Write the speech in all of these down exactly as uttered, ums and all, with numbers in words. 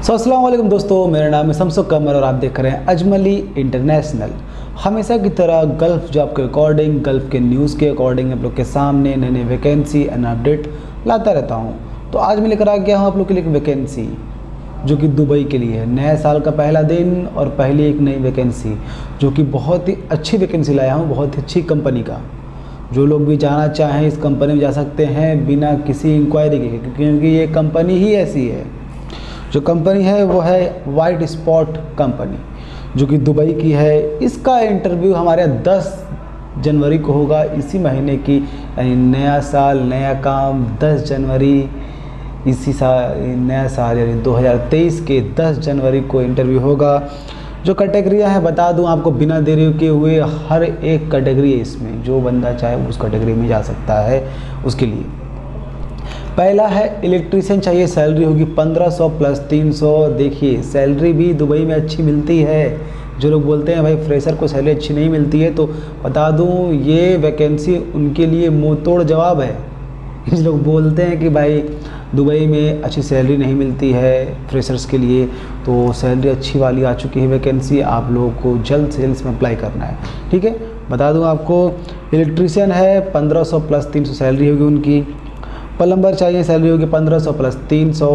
सो अस्सलाम वालेकुम दोस्तों, मेरा नाम है शमसुक कमर और आप देख रहे हैं अजमली इंटरनेशनल। हमेशा की तरह गल्फ़ जॉब के अकॉर्डिंग, गल्फ़ के न्यूज़ के अकॉर्डिंग आप लोग के सामने नई नई वैकेंसी एंड अपडेट लाता रहता हूँ। तो आज मैं लेकर आ गया हूँ आप लोग के लिए एक वैकेंसी जो कि दुबई के लिए है। नए साल का पहला दिन और पहली एक नई वैकेंसी जो कि बहुत ही अच्छी वैकेंसी लाया हूँ, बहुत ही अच्छी कंपनी का। जो लोग भी जाना चाहें इस कंपनी में जा सकते हैं बिना किसी इंक्वायरी के, क्योंकि ये कंपनी ही ऐसी है। जो कंपनी है वो है वाइट स्पॉट कंपनी जो कि दुबई की है। इसका इंटरव्यू हमारे दस जनवरी को होगा, इसी महीने की, यानी नया साल नया काम दस जनवरी, इसी साल नया साल यानी दो हज़ार तेईस के दस जनवरी को इंटरव्यू होगा। जो कैटेगरियाँ हैं बता दूं आपको बिना देरी के हुए, हर एक कैटेगरी है इसमें, जो बंदा चाहे उस कैटेगरी में जा सकता है। उसके लिए पहला है इलेक्ट्रीशियन चाहिए, सैलरी होगी पंद्रह सौ प्लस तीन सौ। देखिए सैलरी भी दुबई में अच्छी मिलती है। जो लोग बोलते हैं भाई फ्रेशर को सैलरी अच्छी नहीं मिलती है, तो बता दूं ये वैकेंसी उनके लिए मुँह तोड़ जवाब है। कुछ लोग बोलते हैं कि भाई दुबई में अच्छी सैलरी नहीं मिलती है फ्रेशर्स के लिए, तो सैलरी अच्छी वाली आ चुकी है वैकेंसी, आप लोगों को जल्द से जल्द इसमें अप्लाई करना है। ठीक है, बता दूं आपको इलेक्ट्रीशियन है पंद्रह सौ प्लस तीन सौ सैलरी होगी उनकी। प्लम्बर चाहिए, सैलरी होगी पंद्रह सौ प्लस तीन सौ।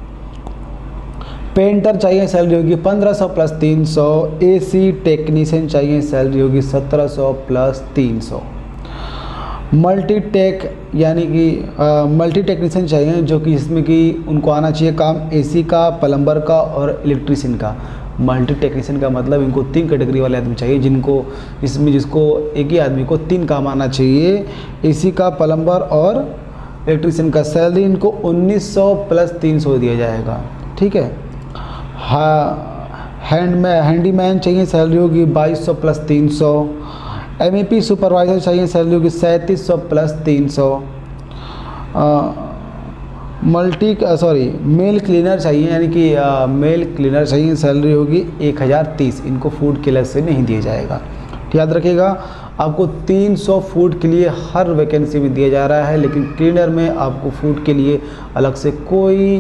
पेंटर चाहिए, सैलरी होगी पंद्रह सौ प्लस तीन सौ। एसी टेक्नीशियन चाहिए, सैलरी होगी सत्रह सौ प्लस तीन सौ। मल्टी टेक यानी कि मल्टी टेक्नीशियन चाहिए, जो कि इसमें कि उनको आना चाहिए काम एसी का, प्लम्बर का और इलेक्ट्रीशियन का। मल्टी टेक्नीशियन का मतलब इनको तीन कैटेगरी वाले आदमी चाहिए, जिनको इसमें जिसको एक ही आदमी को तीन काम आना चाहिए, एसी का, प्लम्बर और इलेक्ट्रीशियन का। सैलरी इनको उन्नीस सौ प्लस तीन सौ दिया जाएगा। ठीक है। हाँ, हैंड में हैंडीमैन चाहिए, सैलरी होगी बाईस सौ प्लस तीन सौ। एमईपी सुपरवाइज़र चाहिए, सैलरी होगी सैंतीस सौ प्लस तीन सौ। मल्टी सॉरी मेल क्लीनर चाहिए, यानी कि आ, मेल क्लीनर चाहिए, सैलरी होगी एक हज़ार तीस। इनको फूड के अलग से नहीं दिया जाएगा। याद रखिएगा आपको तीन सौ फूड के लिए हर वैकेंसी में दिया जा रहा है, लेकिन क्लीनर में आपको फूड के लिए अलग से कोई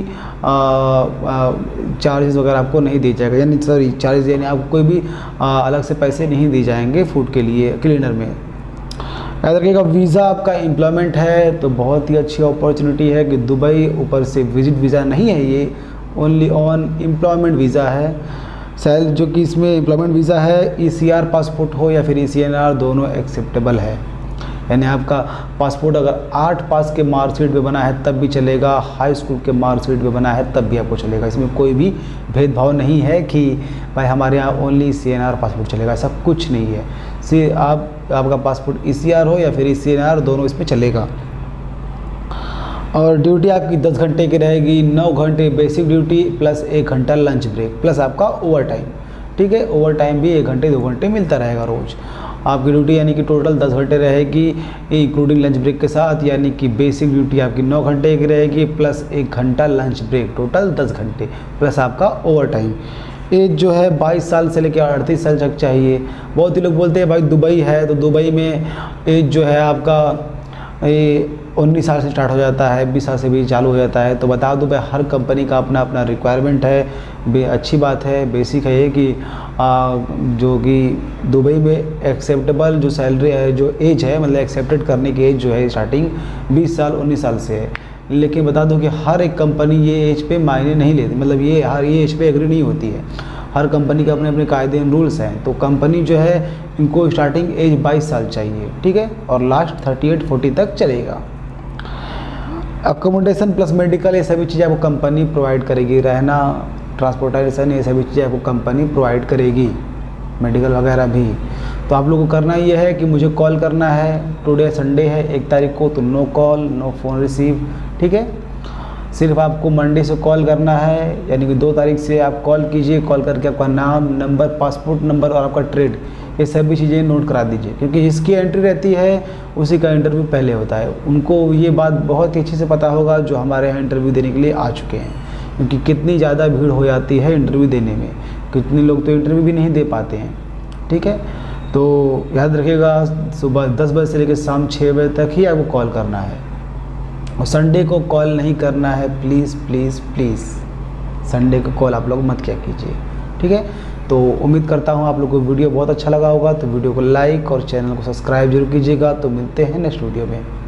चार्जेस वगैरह आपको नहीं दिया जाएगा, यानी सॉरी चार्जेस यानी आपको कोई भी आ, अलग से पैसे नहीं दिए जाएंगे फूड के लिए क्लीनर में। याद रखिएगा वीज़ा आपका एम्प्लॉयमेंट है, तो बहुत ही अच्छी अपॉर्चुनिटी है कि दुबई ऊपर से विजिट वीज़ा नहीं है, ये ओनली ऑन एम्प्लॉयमेंट वीज़ा है। सैल जो कि इसमें एम्प्लॉयमेंट वीज़ा है, ईसीआर पासपोर्ट हो या फिर ईसीएनआर, दोनों एक्सेप्टेबल है। यानी आपका पासपोर्ट अगर आठ पास के मार्कशीट पे बना है तब भी चलेगा, हाई स्कूल के मार्कशीट पे बना है तब भी आपको चलेगा। इसमें कोई भी भेदभाव नहीं है कि भाई हमारे यहाँ ओनली ईसीएनआर पासपोर्ट चलेगा, ऐसा कुछ नहीं है। सी आप आपका पासपोर्ट ईसीआर हो या फिर ईसीएनआर, दोनों इस पर चलेगा। और ड्यूटी आपकी दस घंटे की रहेगी, नौ घंटे बेसिक ड्यूटी प्लस एक घंटा लंच ब्रेक प्लस आपका ओवर टाइम। ठीक है, ओवर टाइम भी एक घंटे दो घंटे मिलता रहेगा रोज़। आपकी ड्यूटी यानी कि टोटल दस घंटे रहेगी इंक्लूडिंग लंच ब्रेक के साथ, यानी कि बेसिक ड्यूटी आपकी नौ घंटे की रहेगी प्लस एक घंटा लंच ब्रेक, टोटल दस घंटे प्लस आपका ओवर टाइम। एज जो है बाईस साल से लेकर अड़तीस साल तक चाहिए। बहुत ही लोग बोलते हैं भाई दुबई है तो दुबई में एज जो है आपका ये उन्नीस साल से स्टार्ट हो जाता है, बीस साल से भी चालू हो जाता है। तो बता दूं भाई हर कंपनी का अपना अपना रिक्वायरमेंट है। बे अच्छी बात है, बेसिक है ये कि आ, जो कि दुबई में एक्सेप्टेबल जो सैलरी है, जो एज है मतलब एक्सेप्टेड करने की एज जो है स्टार्टिंग बीस साल उन्नीस साल से है। लेकिन बता दूं कि हर एक कंपनी ये एज पे मायने नहीं लेती, मतलब ये हर ये एज पे एग्री नहीं होती है। हर कंपनी के अपने अपने कायदे एंड रूल्स हैं। तो कंपनी जो है इनको स्टार्टिंग एज बाईस साल चाहिए, ठीक है, और लास्ट थर्टी एट फोर्टी तक चलेगा। अकोमोडेशन प्लस मेडिकल ये सभी चीज़ें आपको कंपनी प्रोवाइड करेगी, रहना, ट्रांसपोर्टेशन ये सभी चीज़ें आपको कंपनी प्रोवाइड करेगी, मेडिकल वगैरह भी। तो आप लोगों को करना ये है कि मुझे कॉल करना है। टुडे संडे है एक तारीख को, तो no call no phone receive. ठीक है, सिर्फ आपको मंडे से कॉल करना है, यानी कि दो तारीख से आप कॉल कीजिए। कॉल करके आपका नाम, नंबर, पासपोर्ट नंबर और आपका ट्रेड, ये सभी चीज़ें नोट करा दीजिए, क्योंकि जिसकी एंट्री रहती है उसी का इंटरव्यू पहले होता है। उनको ये बात बहुत ही अच्छे से पता होगा जो हमारे यहाँ इंटरव्यू देने के लिए आ चुके हैं, क्योंकि कितनी ज़्यादा भीड़ हो जाती है इंटरव्यू देने में, कितने लोग तो इंटरव्यू भी नहीं दे पाते हैं। ठीक है, तो याद रखिएगा सुबह दस बजे से लेकर शाम छः बजे तक ही आपको कॉल करना है, और संडे को कॉल नहीं करना है, प्लीज़ प्लीज़ प्लीज़। संडे को कॉल आप लोग मत किया कीजिए, ठीक है। तो उम्मीद करता हूँ आप लोग को वीडियो बहुत अच्छा लगा होगा, तो वीडियो को लाइक और चैनल को सब्सक्राइब जरूर कीजिएगा। तो मिलते हैं नेक्स्ट वीडियो में।